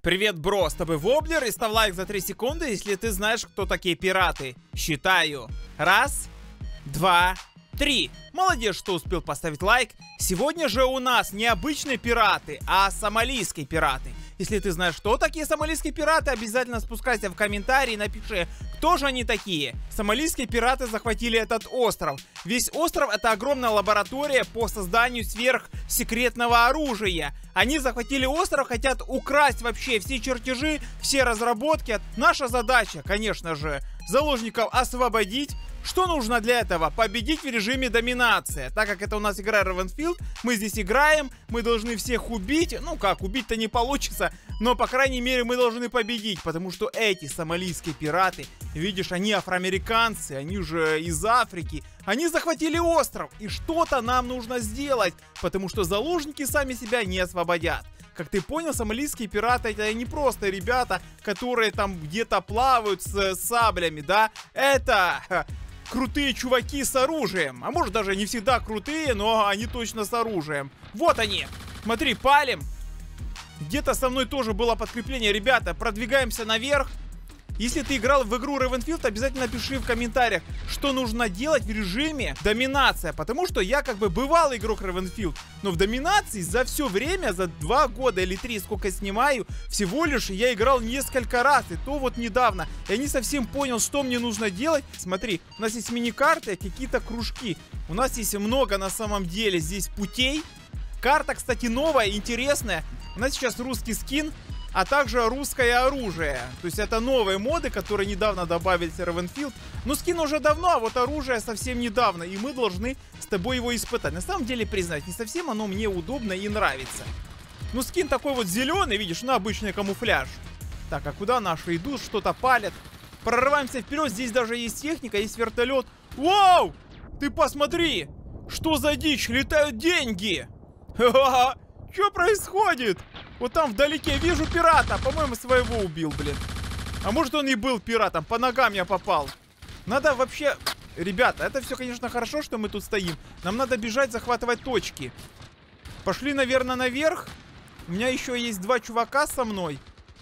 Привет, бро, с тобой Воблер, и ставь лайк за 3 секунды, если ты знаешь, кто такие пираты. Считаю. 1, 2, 3. Молодец, что успел поставить лайк. Сегодня же у нас не обычные пираты, а сомалийские пираты. Если ты знаешь, что такие сомалийские пираты, обязательно спускайся в комментарии и напиши, кто же они такие. Сомалийские пираты захватили этот остров. Весь остров — это огромная лаборатория по созданию сверхсекретного оружия. Они захватили остров, хотят украсть вообще все чертежи, все разработки. Наша задача, конечно же, заложников освободить. Что нужно для этого? Победить в режиме доминация. Так как это у нас игра Ravenfield, мы здесь играем, мы должны всех убить. Ну как, убить-то не получится, но по крайней мере мы должны победить. Потому что эти сомалийские пираты, видишь, они афроамериканцы, они же из Африки. Они захватили остров, и что-то нам нужно сделать, потому что заложники сами себя не освободят. Как ты понял, сомалийские пираты — это не просто ребята, которые там где-то плавают с саблями, да? Это крутые чуваки с оружием. А может, даже не всегда крутые, но они точно с оружием. Вот они. Смотри, палим. Где-то со мной тоже было подкрепление. Ребята, продвигаемся наверх. Если ты играл в игру Ravenfield, обязательно пиши в комментариях, что нужно делать в режиме доминация. Потому что я как бы бывалый игрок Ravenfield, но в доминации за все время, за 2 года или 3, сколько снимаю, всего лишь я играл несколько раз. И то вот недавно. Я не совсем понял, что мне нужно делать. Смотри, у нас есть мини-карты, какие-то кружки. У нас есть много на самом деле здесь путей. Карта, кстати, новая, интересная. У нас сейчас русский скин, а также русское оружие. То есть это новые моды, которые недавно добавили в Ravenfield. Но скин уже давно, а вот оружие совсем недавно. И мы должны с тобой его испытать. На самом деле, признать, не совсем оно мне удобно и нравится. Ну, скин такой вот зеленый, видишь, на обычный камуфляж. Так, а куда наши идут? Что-то палят. Прорываемся вперед. Здесь даже есть техника, есть вертолет. Вау! Ты посмотри! Что за дичь? Летают деньги! Ха-ха-ха! Что происходит? Вот там вдалеке вижу пирата. По-моему, своего убил, блин. А может, он и был пиратом. По ногам я попал. Надо вообще... Ребята, это все, конечно, хорошо, что мы тут стоим. Нам надо бежать, захватывать точки. Пошли, наверное, наверх. У меня еще есть 2 чувака со мной.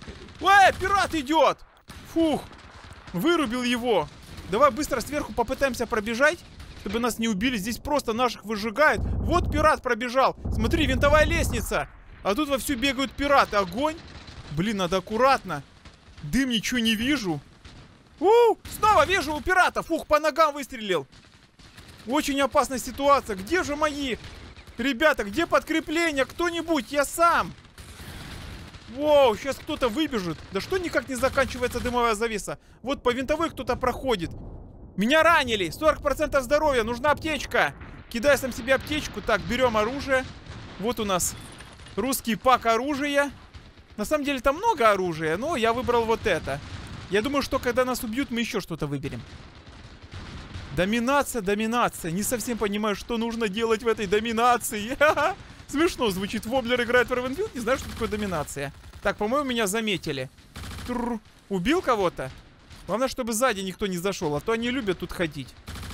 Эй, пират идет! Фух. Вырубил его. Давай быстро сверху попытаемся пробежать, чтобы нас не убили. Здесь просто наших выжигают. Вот пират пробежал. Смотри, винтовая лестница. А тут вовсю бегают пираты. Огонь. Блин, надо аккуратно. Дым, ничего не вижу. Снова вижу у пиратов. Ух, по ногам выстрелил. Очень опасная ситуация. Где же мои ребята? Где подкрепление? Кто-нибудь? Я сам. Воу, сейчас кто-то выбежит. Да что никак не заканчивается дымовая завеса? Вот по винтовой кто-то проходит. Меня ранили. 40% здоровья. Нужна аптечка. Кидай сам себе аптечку. Так, берем оружие. Вот у нас русский пак оружия. На самом деле там много оружия, но я выбрал вот это. Я думаю, что когда нас убьют, мы еще что-то выберем. Доминация, доминация. Не совсем понимаю, что нужно делать в этой доминации. Смешно звучит. Воблер играет в Ravenfield, не знаю, что такое доминация. Так, по-моему, меня заметили. Убил кого-то? Главное, чтобы сзади никто не зашел, а то они любят тут ходить.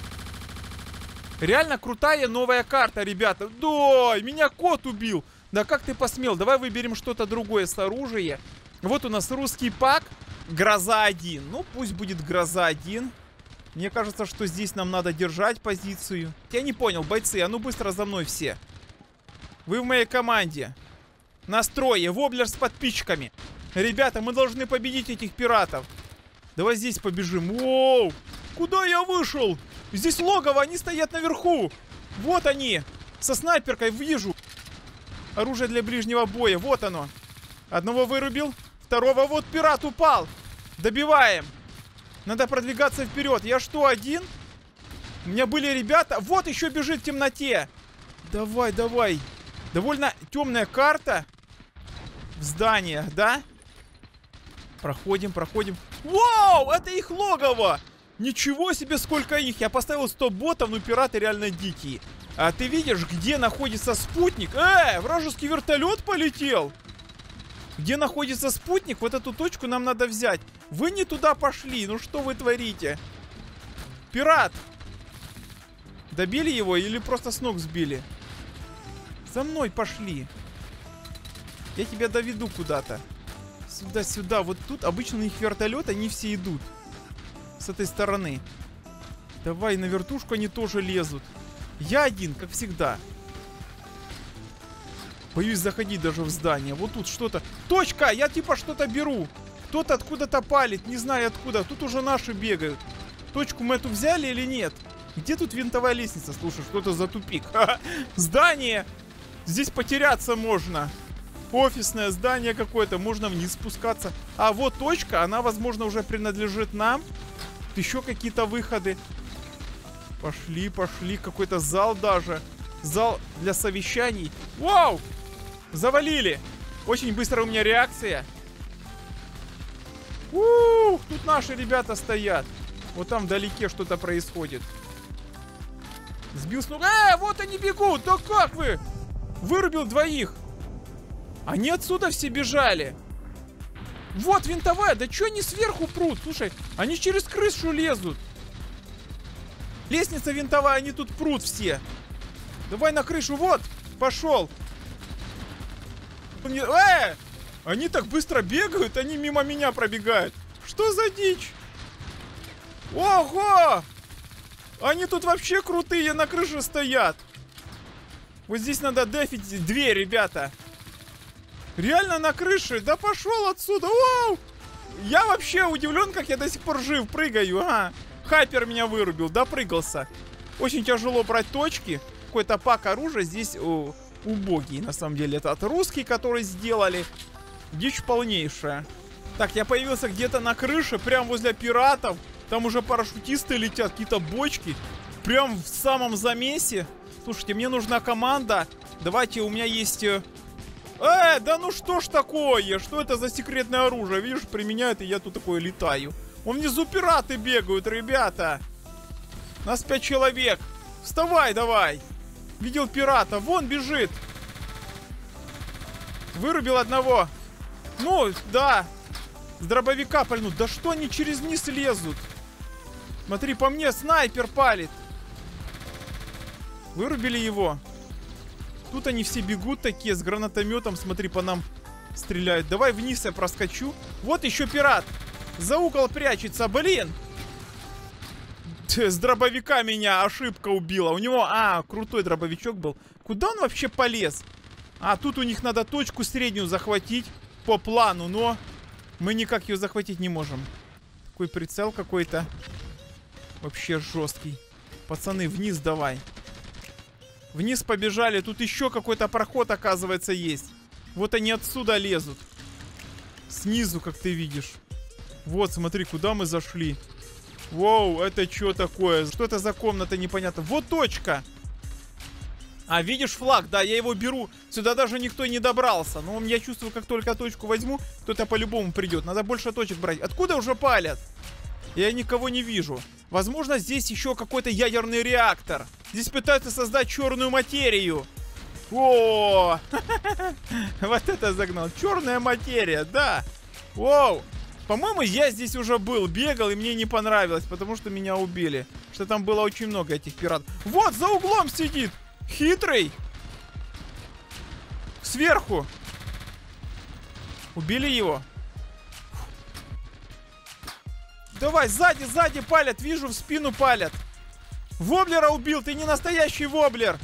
Реально крутая новая карта, ребята. Да, меня кот убил. Да как ты посмел? Давай выберем что-то другое с оружия. Вот у нас русский пак. Гроза 1. Ну, пусть будет Гроза 1. Мне кажется, что здесь нам надо держать позицию. Я не понял, бойцы, а ну быстро за мной все. Вы в моей команде. Настрое. Воблер с подписчиками. Ребята, мы должны победить этих пиратов. Давай здесь побежим. Воу! Куда я вышел? Здесь логово, они стоят наверху. Вот они. Со снайперкой вижу. Оружие для ближнего боя. Вот оно. Одного вырубил. Второго. Вот пират упал. Добиваем. Надо продвигаться вперед. Я что, один? У меня были ребята. Вот еще бежит в темноте. Давай, давай. Довольно темная карта. В зданиях, да? Проходим, проходим. Вау, это их логово. Ничего себе, сколько их. Я поставил 100 ботов, но пираты реально дикие. А ты видишь, где находится спутник? Вражеский вертолет полетел. Где находится спутник? Вот эту точку нам надо взять. Вы не туда пошли. Ну что вы творите? Пират. Добили его или просто с ног сбили? За мной пошли. Я тебя доведу куда-то. Сюда. Вот тут обычно у них вертолет, они все идут. С этой стороны. Давай, на вертушку они тоже лезут. Я один, как всегда. Боюсь заходить даже в здание. Вот тут что-то. Точка! Я типа что-то беру. Кто-то откуда-то палит, не знаю откуда. Тут уже наши бегают. Точку мы эту взяли или нет? Где тут винтовая лестница? Слушай, что-то за тупик. Здание! Здесь потеряться можно. Офисное здание какое-то. Можно вниз спускаться. А вот точка. Она, возможно, уже принадлежит нам. Тут еще какие-то выходы. Пошли. Какой-то зал даже. Зал для совещаний. Вау! Завалили. Очень быстро у меня реакция. Ух, тут наши ребята стоят. Вот там вдалеке что-то происходит. Сбил с ног. Вот они бегут. Да как вы? Вырубил двоих. Они отсюда все бежали. Вот винтовая. Да что они сверху прут? Слушай, они через крышу лезут. Лестница винтовая, они тут прут все. Давай на крышу. Вот, пошел. Они так быстро бегают, они мимо меня пробегают. Что за дичь? Ого! Они тут вообще крутые, на крыше стоят. Вот здесь надо дефить дверь, ребята. Реально на крыше. Да пошел отсюда. Вау! Я вообще удивлен, как я до сих пор жив. Прыгаю. Ага. Хайпер меня вырубил. Допрыгался. Очень тяжело брать точки. Какой-то пак оружия здесь убогий. На самом деле это от русских, которые сделали. Дичь полнейшая. Так, я появился где-то на крыше, прям возле пиратов. Там уже парашютисты летят, какие-то бочки. Прям в самом замесе. Слушайте, мне нужна команда. Давайте, у меня есть... да ну что ж такое? Что это за секретное оружие? Видишь, применяют, и я тут такое летаю. Вон внизу пираты бегают, ребята. Нас 5 человек. Вставай давай. Видел пирата, вон бежит. Вырубил одного. Ну, да. С дробовика пальнут. Да что они через низ лезут? Смотри, по мне снайпер палит. Вырубили его. Тут они все бегут такие с гранатометом. Смотри, по нам стреляют. Давай вниз я проскочу. Вот еще пират. За угол прячется, блин. С дробовика меня ошибка убила. У него, крутой дробовичок был. Куда он вообще полез? Тут у них надо точку среднюю захватить по плану, но мы никак ее захватить не можем. Такой прицел какой-то. Вообще жесткий. Пацаны, вниз давай. Вниз побежали. Тут еще какой-то проход, оказывается, есть. Вот они отсюда лезут. Снизу, как ты видишь. Вот, смотри, куда мы зашли. Воу, это что такое? Что это за комната, непонятно. Вот точка. Видишь флаг? Да, я его беру. Сюда даже никто не добрался. Но я чувствую, как только точку возьму, кто-то по-любому придет. Надо больше точек брать. Откуда уже палят? Я никого не вижу. Возможно, здесь еще какой-то ядерный реактор. Здесь пытаются создать черную материю. О, вот это загнал. Черная материя, да. Воу. По-моему, я здесь уже был, бегал, и мне не понравилось, потому что меня убили. Что там было очень много этих пиратов. Вот, за углом сидит. Хитрый. Сверху. Убили его. Давай, сзади палят. Вижу, в спину палят. Воблера убил, ты не настоящий воблер.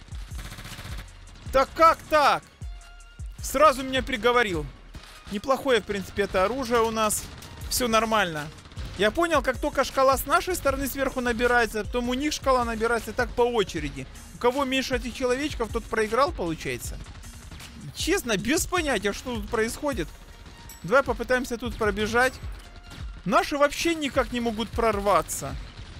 Так как так? Сразу меня приговорил. Неплохое, в принципе, это оружие у нас. Все нормально. Я понял, как только шкала с нашей стороны сверху набирается, потом у них шкала набирается так по очереди. У кого меньше этих человечков, тот проиграл, получается. Честно, без понятия, что тут происходит. Давай попытаемся тут пробежать. Наши вообще никак не могут прорваться.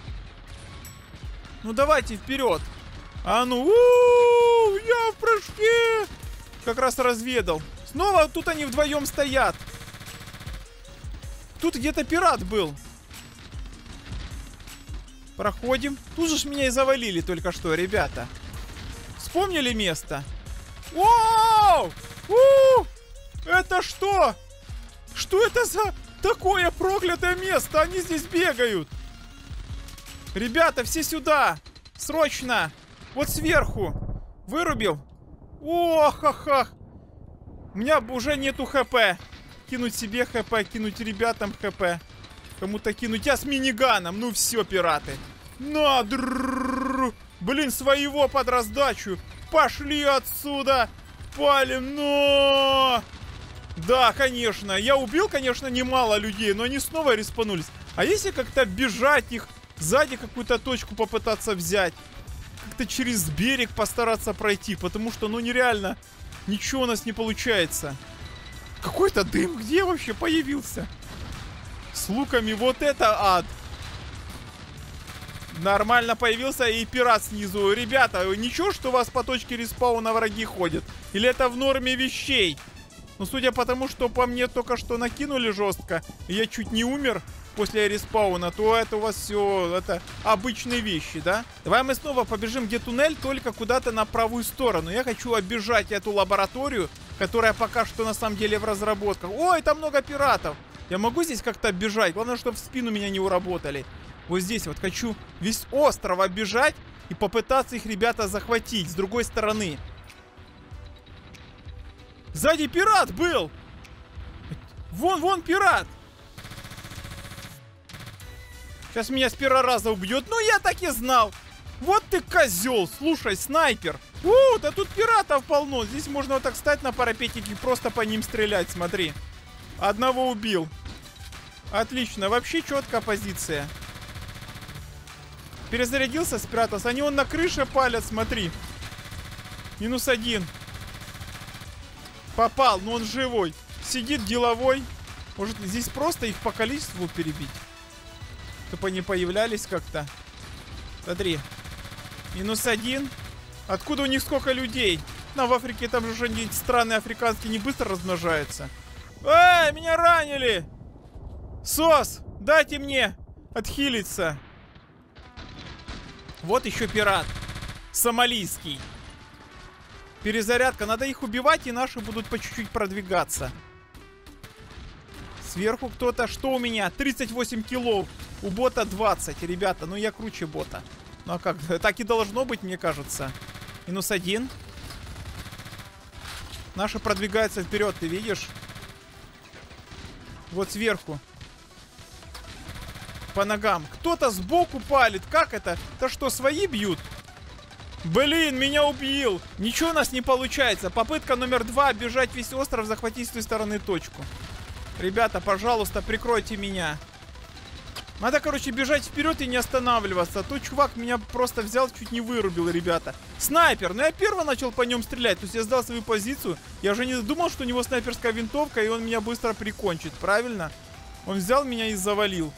Ну давайте вперед. Я в прыжке. Как раз разведал. Снова тут они вдвоем стоят. Тут где-то пират был. Проходим. Тут же меня и завалили только что, ребята. Вспомнили место? Вау! Это что? Что это за такое проклятое место? Они здесь бегают. Ребята, все сюда. Срочно. Вот сверху. Вырубил. Ха-ха. У меня уже нету хп. кинуть себе хп, кинуть ребятам хп. Кому-то кинуть. Я с миниганом. Ну все, пираты. На, блин, своего под раздачу. Пошли отсюда. Палим, но... Да, конечно. Я убил, конечно, немало людей, но они снова респанулись. А если как-то бежать их, сзади какую-то точку попытаться взять? Как-то через берег постараться пройти, потому что, ну, нереально. Ничего у нас не получается. Какой-то дым где вообще появился? С луками вот это ад. Нормально появился и пират снизу. Ребята, ничего, что у вас по точке респауна враги ходят? Или это в норме вещей? Ну, судя по тому, что по мне только что накинули жестко, и я чуть не умер после респауна, то это у вас все, это обычные вещи, да? Давай мы снова побежим, где туннель, только куда-то на правую сторону. Я хочу оббежать эту лабораторию, которая пока что на самом деле в разработках. Ой, там много пиратов. Я могу здесь как-то оббежать? Главное, чтобы в спину меня не уработали. Вот здесь вот хочу весь остров оббежать и попытаться их, ребята, захватить с другой стороны. Сзади пират был! Вон пират! Сейчас меня с первого раза убьет. Ну, я так и знал. Вот ты козел. Слушай, снайпер. Да тут пиратов полно. Здесь можно вот так встать на парапетике и просто по ним стрелять. Смотри. Одного убил. Отлично. Вообще четкая позиция. Перезарядился, спрятался. Они вон на крыше палят, смотри. -1. Попал, но он живой. Сидит деловой. Может, здесь просто их по количеству перебить? Чтобы они появлялись как-то. Смотри. -1. Откуда у них сколько людей? Ну, в Африке там же уже страны африканские не быстро размножаются. Эй, меня ранили! СОС, дайте мне отхилиться. Вот еще пират. Сомалийский. Перезарядка. Надо их убивать, и наши будут по чуть-чуть продвигаться. Сверху кто-то. Что у меня? 38 килов. У бота 20. Ребята, ну я круче бота. Ну а как? Так и должно быть, мне кажется. -1. Наши продвигаются вперед, ты видишь? Вот сверху. По ногам. Кто-то сбоку палит. Как это? Это что, свои бьют? Блин, меня убил. Ничего у нас не получается. Попытка номер 2. Оббежать весь остров, захватить с той стороны точку. Ребята, пожалуйста, прикройте меня. Надо, короче, бежать вперед и не останавливаться. А то чувак меня просто взял, чуть не вырубил, ребята. Снайпер. Ну, я первый начал по нем стрелять. То есть я сдал свою позицию. Я уже не думал, что у него снайперская винтовка, и он меня быстро прикончит. Правильно? Он взял меня и завалил.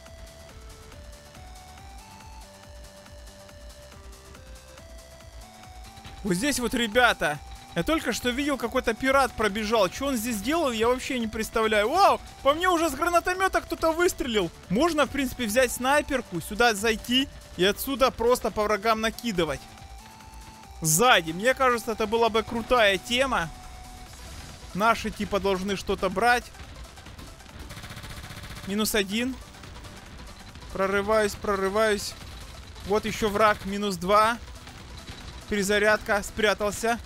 Вот здесь вот, ребята, я только что видел, какой-то пират пробежал. Что он здесь делал, я вообще не представляю. Вау, по мне уже с гранатомета кто-то выстрелил. Можно, в принципе, взять снайперку, сюда зайти и отсюда просто по врагам накидывать. Сзади. Мне кажется, это была бы крутая тема. Наши типа должны что-то брать. -1. Прорываюсь. Вот еще враг. -2. Перезарядка. Спрятался.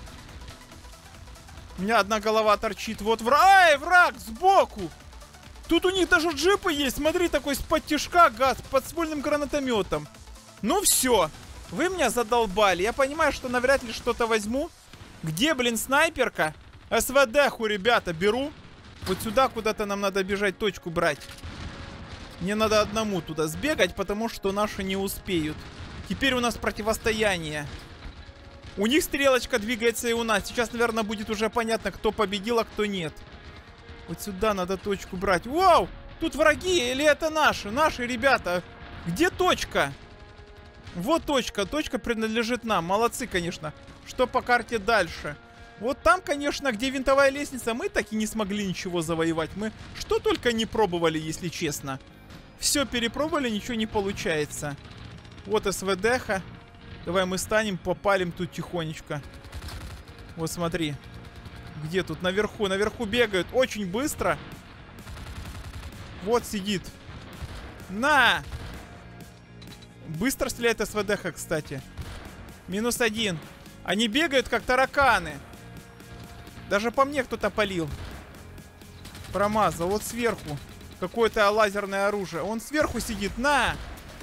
У меня одна голова торчит. Вот враг. Ай, враг сбоку. Тут у них даже джипы есть. Смотри, такой с-под тишка газ. Под ствольным гранатометом. Ну все. Вы меня задолбали. Я понимаю, что навряд ли что-то возьму. Где, блин, снайперка? СВД-ху, ребята, беру. Вот сюда куда-то нам надо бежать, точку брать. Мне надо одному туда сбегать, потому что наши не успеют. Теперь у нас противостояние. У них стрелочка двигается и у нас. Сейчас, наверное, будет уже понятно, кто победил, а кто нет. Вот сюда надо точку брать. Вау! Тут враги или это наши? Наши, ребята. Где точка? Вот точка. Точка принадлежит нам. Молодцы, конечно. Что по карте дальше? Вот там, конечно, где винтовая лестница, мы так и не смогли ничего завоевать. Мы что только не пробовали, если честно. Все перепробовали, ничего не получается. Вот СВД-ха. Давай мы станем, попалим тут тихонечко. Вот смотри. Где тут? Наверху. Наверху бегают. Очень быстро. Вот сидит. На! Быстро стреляет СВД-ха, кстати. -1. Они бегают, как тараканы. Даже по мне кто-то палил. Промазал. Вот сверху. Какое-то лазерное оружие. Он сверху сидит. На!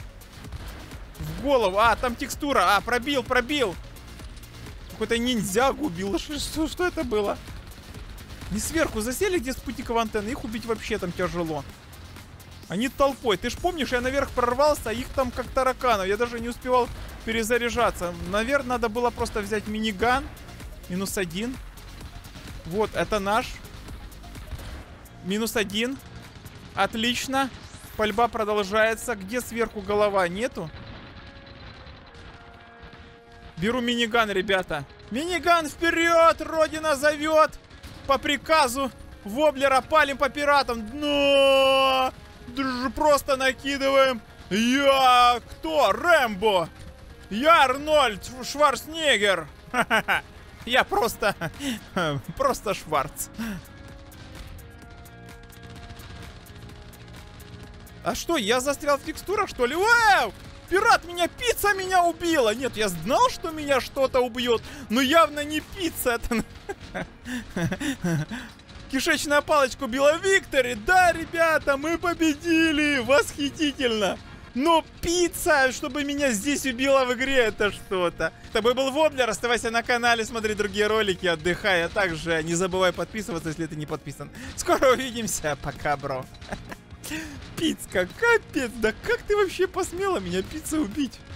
В голову. А, там текстура. А, пробил. Какой-то ниндзягу убил. Что это было? Не сверху засели, где спутниковая антенна. Их убить вообще там тяжело. Они толпой. Ты ж помнишь, я наверх прорвался, а их там как тараканов. Я даже не успевал перезаряжаться. Наверное, надо было просто взять миниган. -1. Вот, это наш. -1. Отлично. Пальба продолжается. Где сверху голова? Нету? Беру миниган, ребята. Миниган вперед! Родина зовет! По приказу Воблера палим по пиратам. Но! Просто накидываем. Я кто? Рэмбо. Я Арнольд Шварценеггер. Я просто Шварц. А что, я застрял в текстурах, что ли? Вау! Пират пицца меня убила! Нет, я знал, что меня что-то убьет, но явно не пицца. Это... Кишечная палочка убила Виктори. Да, ребята, мы победили. Восхитительно. Но пицца, чтобы меня здесь убила в игре, это что-то. С тобой был Воблер. Оставайся на канале, смотри другие ролики, отдыхай. А также не забывай подписываться, если ты не подписан. Скоро увидимся. Пока, бро. Пицка, капец. Да как ты вообще посмела меня пиццей убить?